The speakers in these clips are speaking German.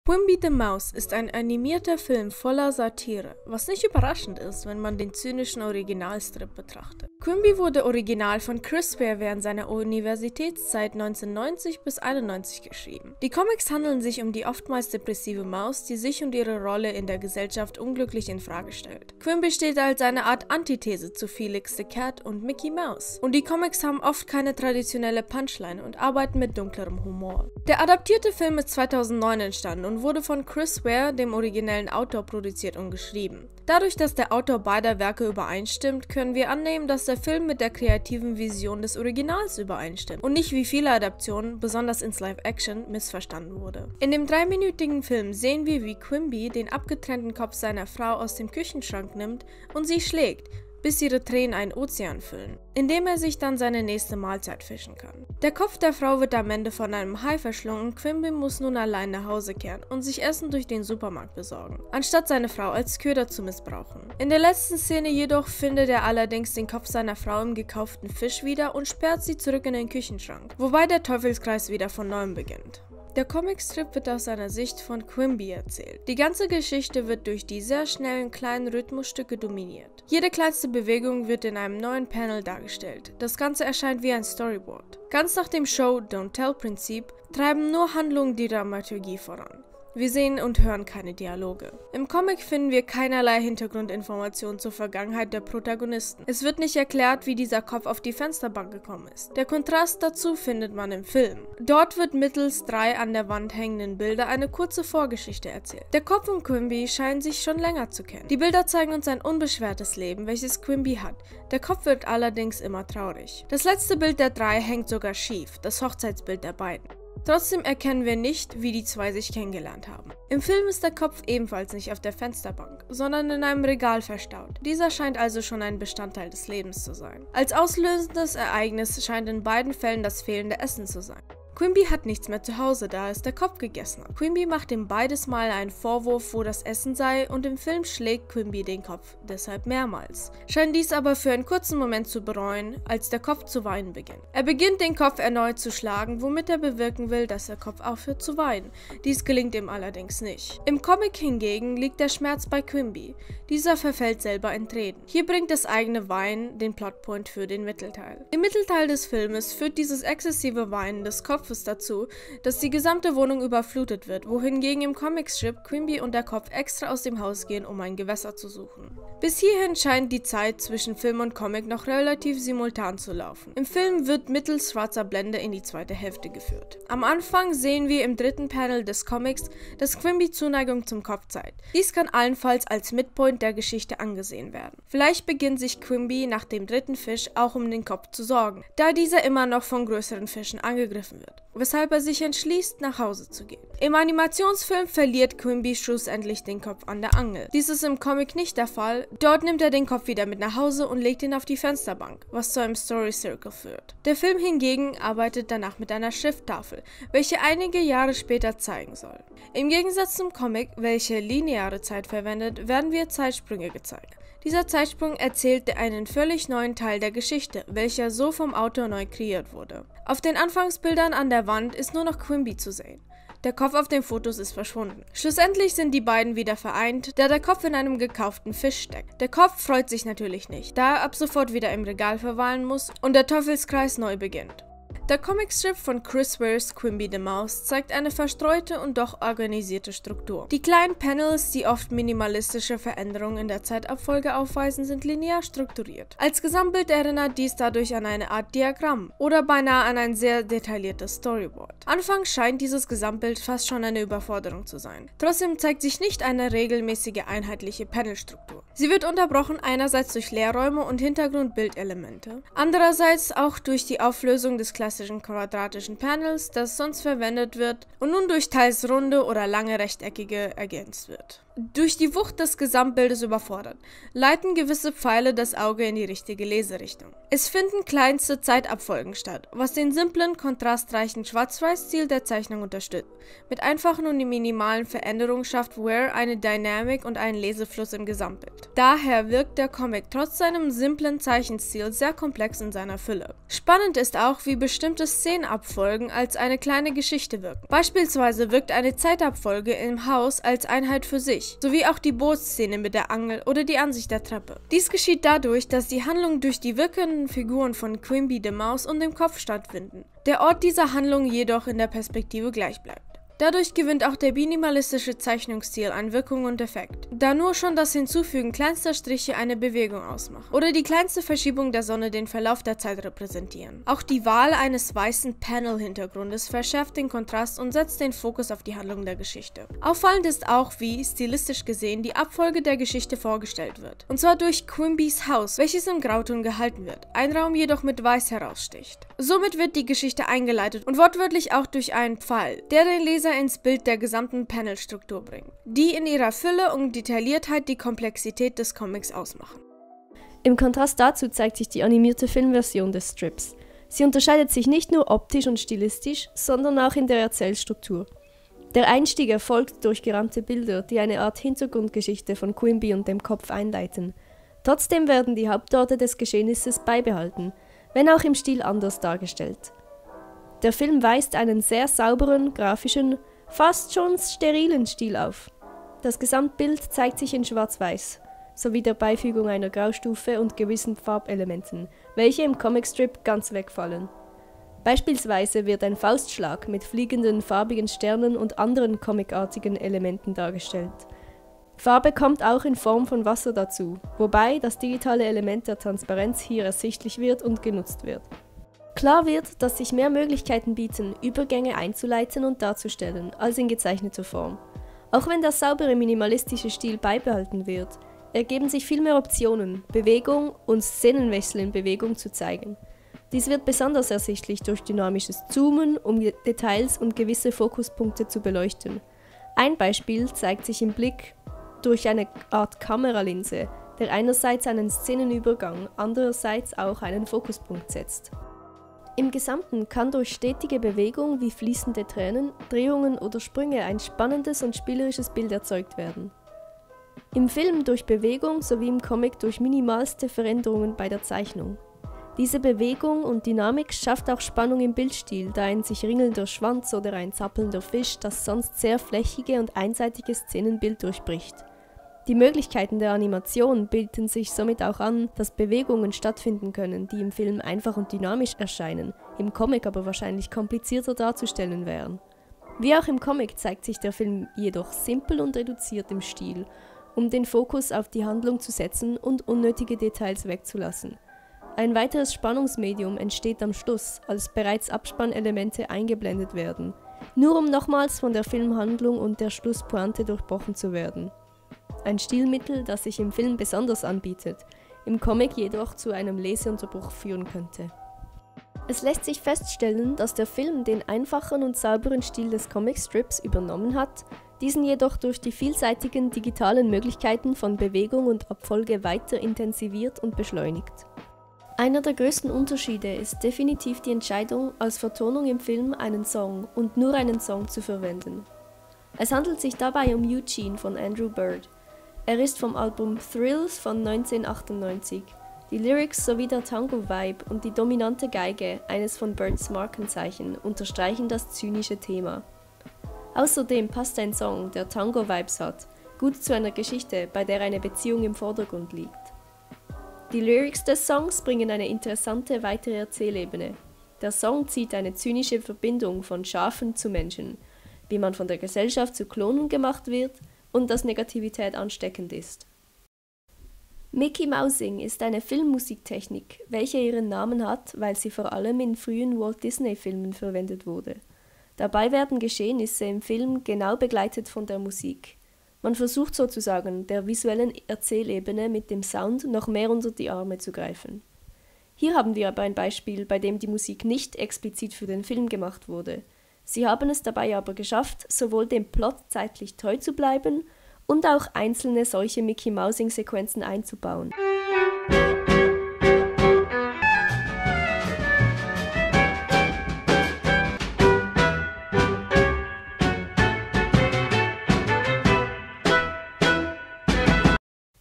Quimby the Mouse ist ein animierter Film voller Satire, was nicht überraschend ist, wenn man den zynischen Originalstrip betrachtet. Quimby wurde original von Chris Ware während seiner Universitätszeit 1990 bis 1991 geschrieben. Die Comics handeln sich um die oftmals depressive Maus, die sich und ihre Rolle in der Gesellschaft unglücklich in Frage stellt. Quimby steht als eine Art Antithese zu Felix the Cat und Mickey Mouse. Und die Comics haben oft keine traditionelle Punchline und arbeiten mit dunklerem Humor. Der adaptierte Film ist 2009 entstanden und wurde von Chris Ware, dem originellen Autor, produziert und geschrieben. Dadurch, dass der Autor beider Werke übereinstimmt, können wir annehmen, dass der Film mit der kreativen Vision des Originals übereinstimmt und nicht wie viele Adaptionen, besonders ins Live-Action, missverstanden wurde. In dem 3-minütigen Film sehen wir, wie Quimby den abgetrennten Kopf seiner Frau aus dem Küchenschrank nimmt und sie schlägt, bis ihre Tränen einen Ozean füllen, indem er sich dann seine nächste Mahlzeit fischen kann. Der Kopf der Frau wird am Ende von einem Hai verschlungen, Quimby muss nun allein nach Hause kehren und sich Essen durch den Supermarkt besorgen, anstatt seine Frau als Köder zu missbrauchen. In der letzten Szene jedoch findet er allerdings den Kopf seiner Frau im gekauften Fisch wieder und sperrt sie zurück in den Küchenschrank, wobei der Teufelskreis wieder von neuem beginnt. Der Comicstrip wird aus seiner Sicht von Quimby erzählt. Die ganze Geschichte wird durch die sehr schnellen kleinen Rhythmusstücke dominiert. Jede kleinste Bewegung wird in einem neuen Panel dargestellt. Das Ganze erscheint wie ein Storyboard. Ganz nach dem Show-Don't-Tell-Prinzip treiben nur Handlungen die Dramaturgie voran. Wir sehen und hören keine Dialoge. Im Comic finden wir keinerlei Hintergrundinformationen zur Vergangenheit der Protagonisten. Es wird nicht erklärt, wie dieser Kopf auf die Fensterbank gekommen ist. Der Kontrast dazu findet man im Film. Dort wird mittels 3 an der Wand hängenden Bilder eine kurze Vorgeschichte erzählt. Der Kopf und Quimby scheinen sich schon länger zu kennen. Die Bilder zeigen uns ein unbeschwertes Leben, welches Quimby hat. Der Kopf wird allerdings immer traurig. Das letzte Bild der 3 hängt sogar schief, das Hochzeitsbild der beiden. Trotzdem erkennen wir nicht, wie die zwei sich kennengelernt haben. Im Film ist der Kopf ebenfalls nicht auf der Fensterbank, sondern in einem Regal verstaut. Dieser scheint also schon ein Bestandteil des Lebens zu sein. Als auslösendes Ereignis scheint in beiden Fällen das fehlende Essen zu sein. Quimby hat nichts mehr zu Hause, da es der Kopf gegessen hat. Quimby macht ihm beides Mal einen Vorwurf, wo das Essen sei, und im Film schlägt Quimby den Kopf deshalb mehrmals. Scheint dies aber für einen kurzen Moment zu bereuen, als der Kopf zu weinen beginnt. Er beginnt den Kopf erneut zu schlagen, womit er bewirken will, dass der Kopf aufhört zu weinen. Dies gelingt ihm allerdings nicht. Im Comic hingegen liegt der Schmerz bei Quimby. Dieser verfällt selber in Tränen. Hier bringt das eigene Weinen den Plotpoint für den Mittelteil. Im Mittelteil des Filmes führt dieses exzessive Weinen des Kopfes dazu, dass die gesamte Wohnung überflutet wird, wohingegen im Comicstrip Quimby und der Kopf extra aus dem Haus gehen, um ein Gewässer zu suchen. Bis hierhin scheint die Zeit zwischen Film und Comic noch relativ simultan zu laufen. Im Film wird mittels schwarzer Blende in die zweite Hälfte geführt. Am Anfang sehen wir im 3. Panel des Comics, dass Quimby Zuneigung zum Kopf zeigt. Dies kann allenfalls als Midpoint der Geschichte angesehen werden. Vielleicht beginnt sich Quimby nach dem 3. Fisch auch um den Kopf zu sorgen, da dieser immer noch von größeren Fischen angegriffen wird, weshalb er sich entschließt, nach Hause zu gehen. Im Animationsfilm verliert Quimby schlussendlich den Kopf an der Angel. Dies ist im Comic nicht der Fall. Dort nimmt er den Kopf wieder mit nach Hause und legt ihn auf die Fensterbank, was zu einem Story Circle führt. Der Film hingegen arbeitet danach mit einer Schrifttafel, welche einige Jahre später zeigen soll. Im Gegensatz zum Comic, welche lineare Zeit verwendet, werden wir Zeitsprünge gezeigt. Dieser Zeitsprung erzählt einen völlig neuen Teil der Geschichte, welcher so vom Autor neu kreiert wurde. Auf den Anfangsbildern an der Wand ist nur noch Quimby zu sehen. Der Kopf auf den Fotos ist verschwunden. Schlussendlich sind die beiden wieder vereint, da der Kopf in einem gekauften Fisch steckt. Der Kopf freut sich natürlich nicht, da er ab sofort wieder im Regal verweilen muss und der Teufelskreis neu beginnt. Der Comicstrip von Chris Wares Quimby the Mouse zeigt eine verstreute und doch organisierte Struktur. Die kleinen Panels, die oft minimalistische Veränderungen in der Zeitabfolge aufweisen, sind linear strukturiert. Als Gesamtbild erinnert dies dadurch an eine Art Diagramm oder beinahe an ein sehr detailliertes Storyboard. Anfangs scheint dieses Gesamtbild fast schon eine Überforderung zu sein. Trotzdem zeigt sich nicht eine regelmäßige einheitliche Panelstruktur. Sie wird unterbrochen einerseits durch Leerräume und Hintergrundbildelemente, andererseits auch durch die Auflösung des klassischen quadratischen Panels, das sonst verwendet wird und nun durch teils runde oder lange rechteckige ergänzt wird. Durch die Wucht des Gesamtbildes überfordert, leiten gewisse Pfeile das Auge in die richtige Leserichtung. Es finden kleinste Zeitabfolgen statt, was den simplen, kontrastreichen Schwarz-Weiß-Stil der Zeichnung unterstützt. Mit einfachen und minimalen Veränderungen schafft Ware eine Dynamik und einen Lesefluss im Gesamtbild. Daher wirkt der Comic trotz seinem simplen Zeichenstil sehr komplex in seiner Fülle. Spannend ist auch, wie bestimmte bestimmte Szenenabfolgen als eine kleine Geschichte wirken. Beispielsweise wirkt eine Zeitabfolge im Haus als Einheit für sich, sowie auch die Bootsszene mit der Angel oder die Ansicht der Treppe. Dies geschieht dadurch, dass die Handlung durch die wirkenden Figuren von Quimby, der Maus und dem Kopf stattfinden. Der Ort dieser Handlung jedoch in der Perspektive gleich bleibt. Dadurch gewinnt auch der minimalistische Zeichnungsstil an Wirkung und Effekt, da nur schon das Hinzufügen kleinster Striche eine Bewegung ausmacht oder die kleinste Verschiebung der Sonne den Verlauf der Zeit repräsentieren. Auch die Wahl eines weißen Panel-Hintergrundes verschärft den Kontrast und setzt den Fokus auf die Handlung der Geschichte. Auffallend ist auch, wie, stilistisch gesehen, die Abfolge der Geschichte vorgestellt wird. Und zwar durch Quimbys Haus, welches im Grauton gehalten wird, ein Raum jedoch mit Weiß heraussticht. Somit wird die Geschichte eingeleitet und wortwörtlich auch durch einen Pfeil, der den Leser ins Bild der gesamten Panelstruktur bringen, die in ihrer Fülle und Detailliertheit die Komplexität des Comics ausmachen. Im Kontrast dazu zeigt sich die animierte Filmversion des Strips. Sie unterscheidet sich nicht nur optisch und stilistisch, sondern auch in der Erzählstruktur. Der Einstieg erfolgt durch gerahmte Bilder, die eine Art Hintergrundgeschichte von Quimby und dem Kopf einleiten. Trotzdem werden die Hauptorte des Geschehnisses beibehalten, wenn auch im Stil anders dargestellt. Der Film weist einen sehr sauberen, grafischen, fast schon sterilen Stil auf. Das Gesamtbild zeigt sich in Schwarz-Weiß, sowie der Beifügung einer Graustufe und gewissen Farbelementen, welche im Comicstrip ganz wegfallen. Beispielsweise wird ein Faustschlag mit fliegenden farbigen Sternen und anderen comicartigen Elementen dargestellt. Farbe kommt auch in Form von Wasser dazu, wobei das digitale Element der Transparenz hier ersichtlich wird und genutzt wird. Klar wird, dass sich mehr Möglichkeiten bieten, Übergänge einzuleiten und darzustellen, als in gezeichneter Form. Auch wenn der saubere minimalistische Stil beibehalten wird, ergeben sich viel mehr Optionen, Bewegung und Szenenwechsel in Bewegung zu zeigen. Dies wird besonders ersichtlich durch dynamisches Zoomen, um Details und gewisse Fokuspunkte zu beleuchten. Ein Beispiel zeigt sich im Blick durch eine Art Kameralinse, der einerseits einen Szenenübergang, andererseits auch einen Fokuspunkt setzt. Im Gesamten kann durch stetige Bewegung wie fließende Tränen, Drehungen oder Sprünge ein spannendes und spielerisches Bild erzeugt werden. Im Film durch Bewegung sowie im Comic durch minimalste Veränderungen bei der Zeichnung. Diese Bewegung und Dynamik schafft auch Spannung im Bildstil, da ein sich ringelnder Schwanz oder ein zappelnder Fisch das sonst sehr flächige und einseitige Szenenbild durchbricht. Die Möglichkeiten der Animation bieten sich somit auch an, dass Bewegungen stattfinden können, die im Film einfach und dynamisch erscheinen, im Comic aber wahrscheinlich komplizierter darzustellen wären. Wie auch im Comic zeigt sich der Film jedoch simpel und reduziert im Stil, um den Fokus auf die Handlung zu setzen und unnötige Details wegzulassen. Ein weiteres Spannungsmedium entsteht am Schluss, als bereits Abspannelemente eingeblendet werden, nur um nochmals von der Filmhandlung und der Schlusspointe durchbrochen zu werden. Ein Stilmittel, das sich im Film besonders anbietet, im Comic jedoch zu einem Leseunterbruch führen könnte. Es lässt sich feststellen, dass der Film den einfachen und sauberen Stil des Comicstrips übernommen hat, diesen jedoch durch die vielseitigen digitalen Möglichkeiten von Bewegung und Abfolge weiter intensiviert und beschleunigt. Einer der größten Unterschiede ist definitiv die Entscheidung, als Vertonung im Film einen Song und nur einen Song zu verwenden. Es handelt sich dabei um Eugene von Andrew Bird. Er ist vom Album Thrills von 1998. Die Lyrics sowie der Tango-Vibe und die dominante Geige, eines von Birds Markenzeichen, unterstreichen das zynische Thema. Außerdem passt ein Song, der Tango-Vibes hat, gut zu einer Geschichte, bei der eine Beziehung im Vordergrund liegt. Die Lyrics des Songs bringen eine interessante weitere Erzählebene. Der Song zieht eine zynische Verbindung von Schafen zu Menschen, wie man von der Gesellschaft zu Klonen gemacht wird und dass Negativität ansteckend ist. Mickey Mousing ist eine Filmmusiktechnik, welche ihren Namen hat, weil sie vor allem in frühen Walt-Disney-Filmen verwendet wurde. Dabei werden Geschehnisse im Film genau begleitet von der Musik. Man versucht sozusagen, der visuellen Erzählebene mit dem Sound noch mehr unter die Arme zu greifen. Hier haben wir aber ein Beispiel, bei dem die Musik nicht explizit für den Film gemacht wurde. Sie haben es dabei aber geschafft, sowohl dem Plot zeitlich treu zu bleiben und auch einzelne solche Mickey-Mousing-Sequenzen einzubauen.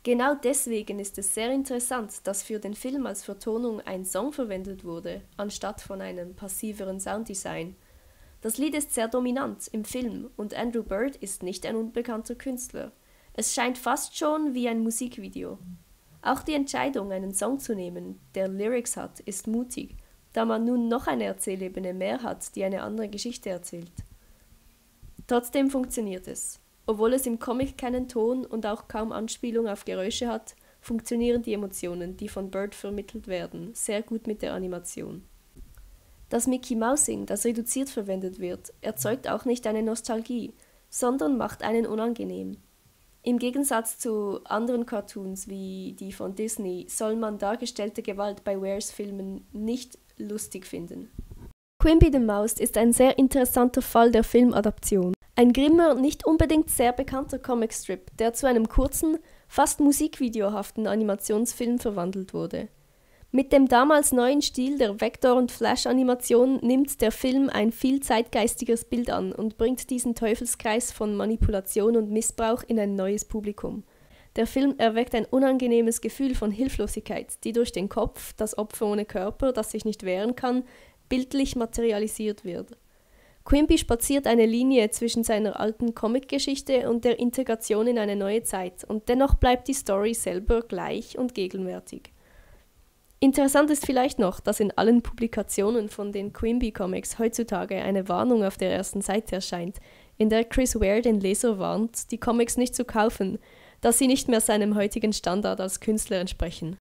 Genau deswegen ist es sehr interessant, dass für den Film als Vertonung ein Song verwendet wurde, anstatt von einem passiveren Sounddesign. Das Lied ist sehr dominant im Film und Andrew Bird ist nicht ein unbekannter Künstler. Es scheint fast schon wie ein Musikvideo. Auch die Entscheidung, einen Song zu nehmen, der Lyrics hat, ist mutig, da man nun noch eine Erzählebene mehr hat, die eine andere Geschichte erzählt. Trotzdem funktioniert es. Obwohl es im Comic keinen Ton und auch kaum Anspielung auf Geräusche hat, funktionieren die Emotionen, die von Bird vermittelt werden, sehr gut mit der Animation. Das Mickey Mousing, das reduziert verwendet wird, erzeugt auch nicht eine Nostalgie, sondern macht einen unangenehm. Im Gegensatz zu anderen Cartoons wie die von Disney soll man dargestellte Gewalt bei Wares Filmen nicht lustig finden. Quimby the Mouse ist ein sehr interessanter Fall der Filmadaption. Ein grimmer, nicht unbedingt sehr bekannter Comicstrip, der zu einem kurzen, fast musikvideohaften Animationsfilm verwandelt wurde. Mit dem damals neuen Stil der Vektor- und Flash-Animation nimmt der Film ein viel zeitgeistigeres Bild an und bringt diesen Teufelskreis von Manipulation und Missbrauch in ein neues Publikum. Der Film erweckt ein unangenehmes Gefühl von Hilflosigkeit, die durch den Kopf, das Opfer ohne Körper, das sich nicht wehren kann, bildlich materialisiert wird. Quimby spaziert eine Linie zwischen seiner alten Comicgeschichte und der Integration in eine neue Zeit, und dennoch bleibt die Story selber gleich und gegenwärtig. Interessant ist vielleicht noch, dass in allen Publikationen von den Quimby-Comics heutzutage eine Warnung auf der ersten Seite erscheint, in der Chris Ware den Leser warnt, die Comics nicht zu kaufen, da sie nicht mehr seinem heutigen Standard als Künstler entsprechen.